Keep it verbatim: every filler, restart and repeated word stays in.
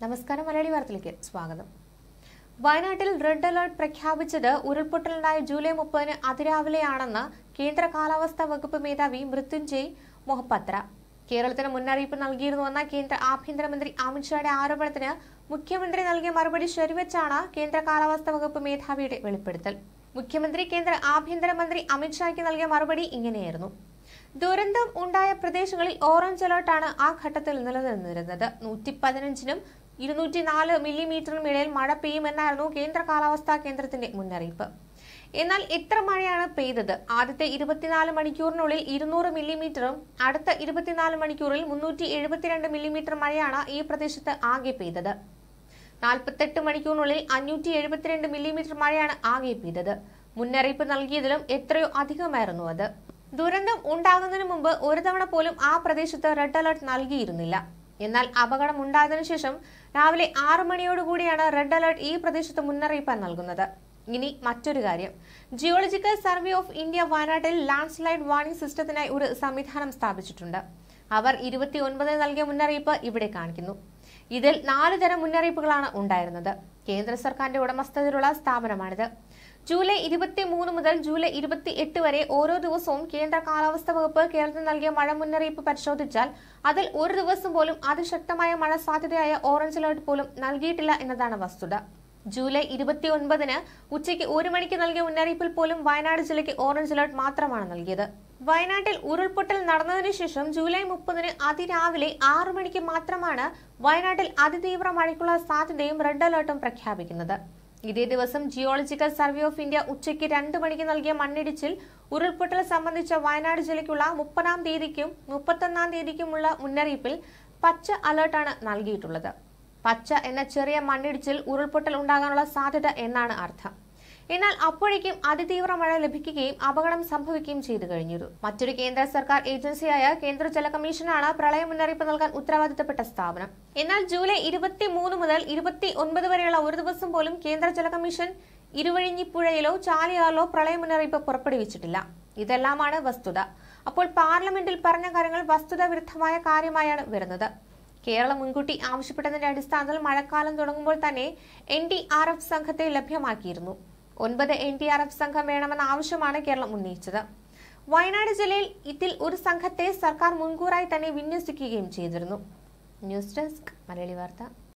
നമസ്കാരം മലയാളി വാർത്തയിലേക്ക് സ്വാഗതം. വയനാട്ടിൽ റെഡ് അലർട്ട് പ്രഖ്യാപിച്ചത് ഉരുൾപൊട്ടലുണ്ടായ ജൂലൈ മുപ്പതിന് അതിരാവിലെയാണെന്ന് കേന്ദ്ര കാലാവസ്ഥാ വകുപ്പ് മേധാവി മൃത്യുഞ്ജയ് മൊഹപത്ര കേരളത്തിന് മുന്നറിയിപ്പ് നൽകിയിരുന്നുവെന്ന കേന്ദ്ര ആഭ്യന്തരമന്ത്രി അമിത്ഷായുടെ ആരോപണത്തിന് മുഖ്യമന്ത്രി നൽകിയ മറുപടി ശരിവെച്ചാണ് കേന്ദ്ര കാലാവസ്ഥാ വകുപ്പ് മേധാവിയുടെ വെളിപ്പെടുത്തൽ. മുഖ്യമന്ത്രി കേന്ദ്ര ആഭ്യന്തരമന്ത്രി അമിത്ഷായ്ക്ക് നൽകിയ മറുപടി ഇങ്ങനെയായിരുന്നു. ദുരന്തം ഉണ്ടായ പ്രദേശങ്ങളിൽ ഓറഞ്ച് അലർട്ടാണ് ആ ഘട്ടത്തിൽ നിലനിന്നിരുന്നത്. നൂറ്റി പതിനഞ്ചിനും ഇരുന്നൂറ്റി നാല് മില്ലിമീറ്ററിനും ഇടയിൽ മഴ പെയ്യുമെന്നായിരുന്നു കേന്ദ്ര കാലാവസ്ഥാ കേന്ദ്രത്തിന്റെ മുന്നറിയിപ്പ്. എന്നാൽ എത്ര മഴയാണ് പെയ്തത്? ആദ്യത്തെ ഇരുപത്തിനാല് മണിക്കൂറിനുള്ളിൽ ഇരുന്നൂറ് മില്ലിമീറ്ററും അടുത്ത ഇരുപത്തിനാല് മണിക്കൂറിൽ മുന്നൂറ്റി എഴുപത്തിരണ്ട് മില്ലിമീറ്റർ മഴയാണ് ഈ പ്രദേശത്ത് ആകെ പെയ്തത്. നാൽപ്പത്തെട്ട് മണിക്കൂറിനുള്ളിൽ അഞ്ഞൂറ്റി എഴുപത്തിരണ്ട് മില്ലിമീറ്റർ മഴയാണ് ആകെ പെയ്തത്. മുന്നറിയിപ്പ് നൽകിയതിലും എത്രയോ അധികമായിരുന്നു അത്. ദുരന്തം ഉണ്ടാകുന്നതിന് മുമ്പ് ഒരു തവണ പോലും ആ പ്രദേശത്ത് റെഡ് അലർട്ട് നൽകിയിരുന്നില്ല. എന്നാൽ അപകടം ഉണ്ടായതിനു ശേഷം രാവിലെ ആറ് മണിയോടുകൂടിയാണ് റെഡ് അലർട്ട് ഈ പ്രദേശത്ത് മുന്നറിയിപ്പ് നൽകുന്നത്. ഇനി മറ്റൊരു കാര്യം, ജിയോളജിക്കൽ സർവേ ഓഫ് ഇന്ത്യ വയനാട്ടിൽ ലാൻഡ് സ്ലൈഡ് വാർണിംഗ് സിസ്റ്റത്തിനായി ഒരു സംവിധാനം സ്ഥാപിച്ചിട്ടുണ്ട്. അവർ ഇരുപത്തി ഒൻപതിന് നൽകിയ മുന്നറിയിപ്പ് ഇവിടെ കാണിക്കുന്നു. ഇതിൽ നാല് തരം മുന്നറിയിപ്പുകളാണ് ഉണ്ടായിരുന്നത്. കേന്ദ്ര സർക്കാരിന്റെ ഉടമസ്ഥതയിലുള്ള സ്ഥാപനമാണിത്. ജൂലൈ ഇരുപത്തി മൂന്ന് മുതൽ ജൂലൈ ഇരുപത്തി എട്ട് വരെ ഓരോ ദിവസവും കേന്ദ്ര കാലാവസ്ഥാ വകുപ്പ് കേരളത്തിന് നൽകിയ മഴ മുന്നറിയിപ്പ് പരിശോധിച്ചാൽ അതിൽ ഒരു ദിവസം പോലും അതിശക്തമായ മഴ സാധ്യതയായ ഓറഞ്ച് അലർട്ട് പോലും നൽകിയിട്ടില്ല എന്നതാണ് വസ്തുത. ജൂലൈ ഇരുപത്തി ഒൻപതിന് ഉച്ചയ്ക്ക് ഒരു മണിക്ക് നൽകിയ മുന്നറിയിപ്പിൽ പോലും വയനാട് ജില്ലയ്ക്ക് ഓറഞ്ച് അലർട്ട് മാത്രമാണ് നൽകിയത്. വയനാട്ടിൽ ഉരുൾപൊട്ടൽ നടന്നതിനു ശേഷം ജൂലൈ മുപ്പതിന് അതിരാവിലെ ആറു മണിക്ക് മാത്രമാണ് വയനാട്ടിൽ അതിതീവ്ര മഴയ്ക്കുള്ള സാധ്യതയും റെഡ് അലർട്ടും പ്രഖ്യാപിക്കുന്നത്. ഇതേ ദിവസം ജിയോളജിക്കൽ സർവേ ഓഫ് ഇന്ത്യ ഉച്ചയ്ക്ക് രണ്ട് മണിക്ക് നൽകിയ മണ്ണിടിച്ചിൽ ഉരുൾപൊട്ടൽ സംബന്ധിച്ച വയനാട് ജില്ലയ്ക്കുള്ള മുപ്പതാം തീയതിക്കും മുപ്പത്തൊന്നാം തീയതിക്കുമുള്ള മുന്നറിയിപ്പിൽ പച്ച അലർട്ടാണ് നൽകിയിട്ടുള്ളത്. പച്ച എന്ന ചെറിയ മണ്ണിടിച്ചിൽ ഉരുൾപൊട്ടൽ ഉണ്ടാകാനുള്ള സാധ്യത എന്നാണ് അർത്ഥം. എന്നാൽ അപ്പോഴേക്കും അതിതീവ്ര മഴ ലഭിക്കുകയും അപകടം സംഭവിക്കുകയും ചെയ്തു കഴിഞ്ഞിരുന്നു. മറ്റൊരു കേന്ദ്ര സർക്കാർ ഏജൻസിയായ കേന്ദ്ര ജല കമ്മീഷനാണ് പ്രളയ മുന്നറിയിപ്പ് നൽകാൻ ഉത്തരവാദിത്തപ്പെട്ട സ്ഥാപനം. എന്നാൽ ജൂലൈ ഇരുപത്തി മൂന്ന് മുതൽ ഇരുപത്തി ഒൻപത് വരെയുള്ള ഒരു ദിവസം പോലും കേന്ദ്ര ജല കമ്മീഷൻ ഇരുവഴിഞ്ഞിപ്പുഴയിലോ ചാലിയാറിലോ പ്രളയ മുന്നറിയിപ്പ് പുറപ്പെടുവിച്ചിട്ടില്ല. ഇതെല്ലാമാണ് വസ്തുത. അപ്പോൾ പാർലമെന്റിൽ പറഞ്ഞ കാര്യങ്ങൾ വസ്തുത വിരുദ്ധമായ കാര്യമായാണ് വരുന്നത്. കേരളം മുൻകൂട്ടി ആവശ്യപ്പെട്ടതിന്റെ അടിസ്ഥാനത്തിൽ മഴക്കാലം തുടങ്ങുമ്പോൾ തന്നെ എൻ ഡി ആർ എഫ് സംഘത്തെ ലഭ്യമാക്കിയിരുന്നു. ഒൻപത് എൻ ഡി ആർ എഫ് സംഘം വേണമെന്ന ആവശ്യമാണ് കേരളം ഉന്നയിച്ചത്. വയനാട് ജില്ലയിൽ ഇതിൽ ഒരു സംഘത്തെ സർക്കാർ മുൻകൂറായി തന്നെ വിന്യസിക്കുകയും ചെയ്തിരുന്നു. ന്യൂസ് ഡെസ്ക് മലയാളി വാർത്ത.